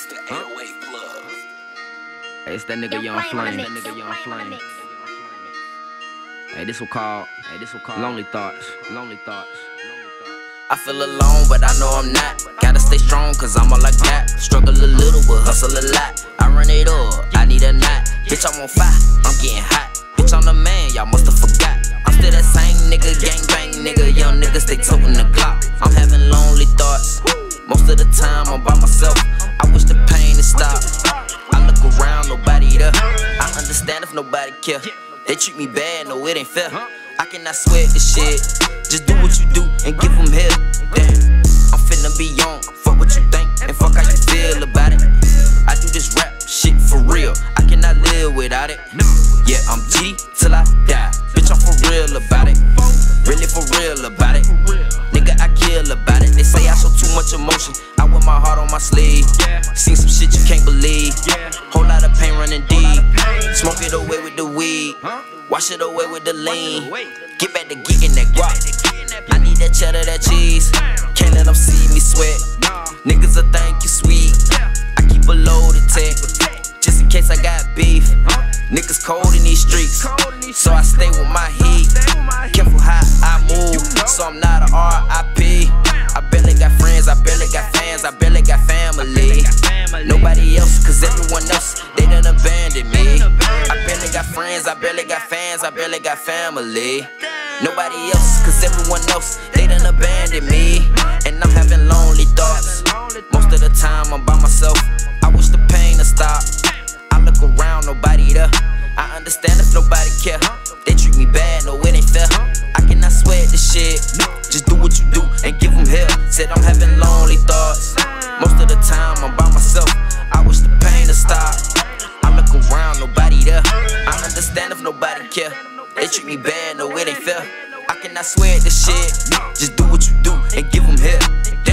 It's the 808 plug. Hey, it's that nigga Young Flame. Hey, this will call Lonely Thoughts. I feel alone, but I know I'm not. Gotta stay strong, cause I'm all I got. Struggle a little, but hustle a lot. I run it up, I need a knot. Bitch, I'm on fire, I'm getting hot. Bitch, I'm the man, y'all musta forgot. I'm still that same nigga, gang bang nigga. Young niggas, stay toting the Glock. I'm having lonely thoughts. Most of the time, I'm by myself. I wish the pain would stop. I look around, nobody there. I understand if nobody care. They treat me bad, no, it ain't fair. I cannot sweat this shit. Just do what you do and give them hell. Damn, I'm finna be on. Fuck what you think and fuck how you feel about it. I do this rap shit for real. I cannot live without it. Yeah, I'm G till I die. Bitch, I'm for real about it. Really for real about it. Nigga, I kill about it. They say I show too much emotion. I wear my heart on my sleeve. Seen some shit you can't believe. Whole lot of pain running deep. Smoke it away with the weed. Wash it away with the lean. Get back to getting that guap. I need that cheddar, that cheese. Can't let them see me sweat. Niggas will think you sweet. I keep a loaded tech, just in case I got beef. Niggas cold in these streets, so I stay with my heat. Careful how I move, so I'm not a R.I.P. I barely got friends, I barely got fans, I barely got family. Nobody else, cause everyone else, they done abandoned me. I barely got friends, I barely got fans, I barely got family. Nobody else, cause everyone else, they done abandoned me. And I'm having lonely thoughts. Most of the time I'm by myself. I wish the pain would stop. I look around, nobody there. I understand if nobody care. They treat me bad, no, it ain't fair. I cannot sweat this shit. Just do what you do and give them hell. Said I'm having lonely thoughts. Most of the time I'm by myself. I wish the pain would stop. I look around, nobody there. I understand if nobody care. They treat me bad, no, it ain't fair. I cannot sweat this shit. Just do what you do and give them hell.